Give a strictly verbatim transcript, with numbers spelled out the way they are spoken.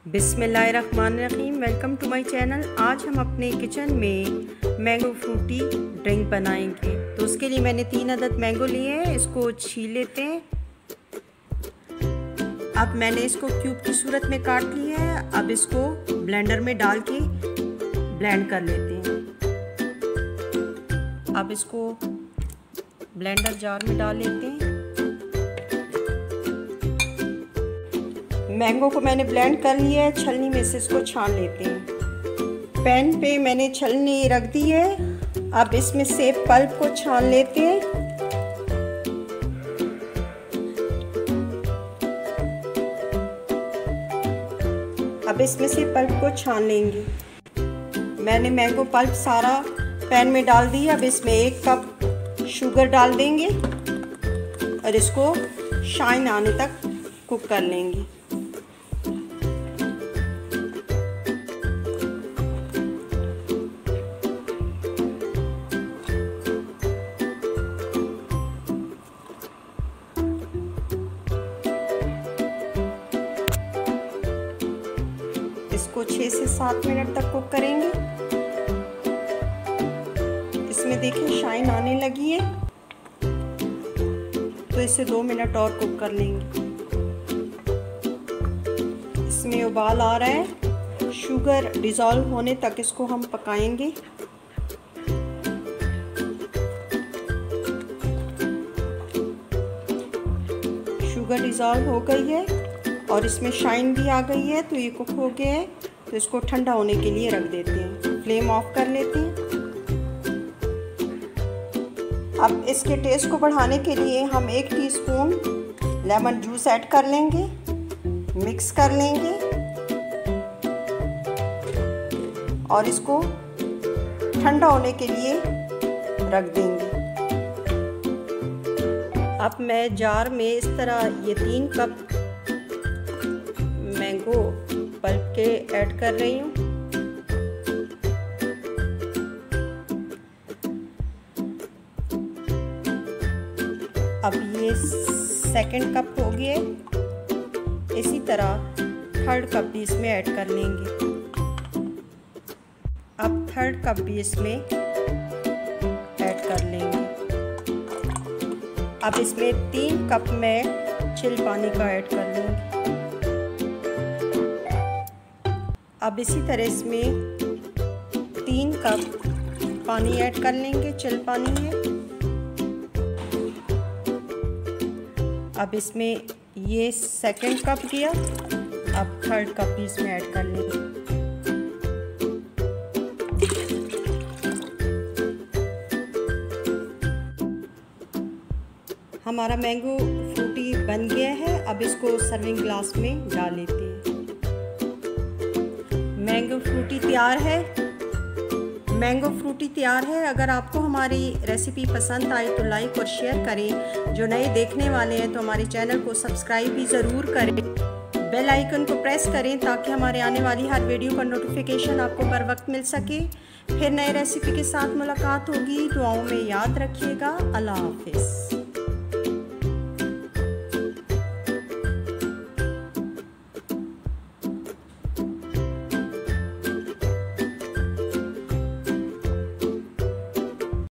बिस्मिल्लाहिर्रहमानिर्रहीम। Welcome to my channel. आज हम अपने किचन में मैंगो फ्रूटी ड्रिंक बनाएंगे। तो उसके लिए मैंने तीन अदद मैंगो लिए हैं, इसको छील लेते हैं। अब मैंने इसको क्यूब की सूरत में काट लिया है। अब इसको ब्लेंडर में डाल के ब्लेंड कर लेते हैं। अब इसको ब्लेंडर जार में डाल लेते हैं। मैंगो को मैंने ब्लेंड कर लिया है, छलनी में से इसको छान लेते हैं। पैन पे मैंने छलनी रख दी है। अब इसमें से पल्प को छान लेते हैं। अब इसमें से पल्प को छान लेंगे। मैंने मैंगो पल्प सारा पैन में डाल दिया। अब इसमें एक कप शुगर डाल देंगे और इसको शाइन आने तक कुक कर लेंगे। इसको छः से सात मिनट तक कुक करेंगे। इसमें देखिए शाइन आने लगी है, तो इसे दो मिनट और कुक कर लेंगे। इसमें उबाल आ रहा है, शुगर डिज़ोल्व होने तक इसको हम पकाएंगे। शुगर डिज़ोल्व हो गई है और इसमें शाइन भी आ गई है, तो ये कुक हो गया है। तो इसको ठंडा होने के लिए रख देते हैं। फ्लेम ऑफ कर लेते हैं। अब इसके टेस्ट को बढ़ाने के लिए हम एक टीस्पून लेमन जूस ऐड कर लेंगे, मिक्स कर लेंगे और इसको ठंडा होने के लिए रख देंगे। अब मैं जार में इस तरह ये तीन कप मैंगो पल्प के ऐड कर रही हूँ। अब ये सेकंड कप हो गया। इसी तरह थर्ड कप भी इसमें ऐड कर लेंगे। अब थर्ड कप भी इसमें ऐड कर लेंगे। अब इसमें तीन कप में चिल पानी का ऐड कर लूँगी। अब इसी तरह इसमें तीन कप पानी ऐड कर लेंगे, चिल पानी है। अब इसमें ये सेकंड कप दिया, अब थर्ड कप भी इसमें ऐड कर लेंगे। हमारा मैंगो फ्रूटी बन गया है। अब इसको सर्विंग ग्लास में डाल लेते हैं। मैंगो फ्रूटी तैयार है। मैंगो फ्रूटी तैयार है। अगर आपको हमारी रेसिपी पसंद आई तो लाइक और शेयर करें। जो नए देखने वाले हैं तो हमारे चैनल को सब्सक्राइब भी ज़रूर करें। बेल आइकन को प्रेस करें ताकि हमारे आने वाली हर वीडियो का नोटिफिकेशन आपको बर वक्त मिल सके। फिर नए रेसिपी के साथ मुलाकात होगी। दुआओं में याद रखिएगा। अल्लाह हाफिज़।